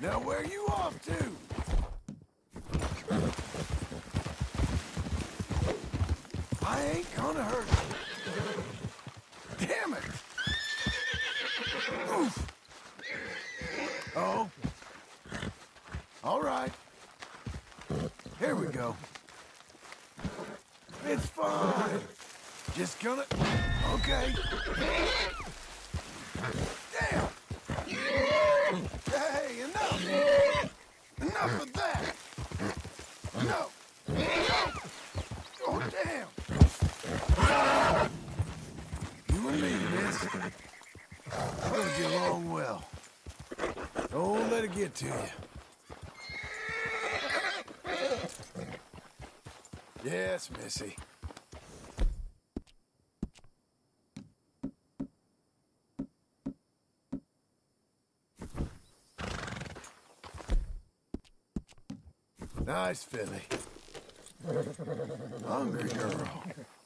Now where you off to? I ain't gonna hurt you. Damn it! Oof. Oh. All right. Here we go. It's fine. Just gonna... Okay. Damn! Hey, enough! Enough of that! No! No! Oh, damn! You and me, miss. We're gonna get along well. Don't let it get to you. Yes, Missy. Nice filly. Hungry girl.